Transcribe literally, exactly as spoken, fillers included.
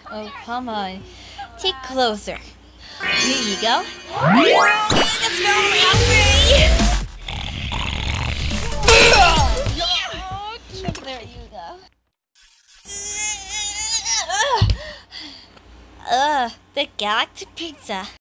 Oh, come on. Take closer. Here you go. Let's go, there you go. Ugh, the galactic pizza.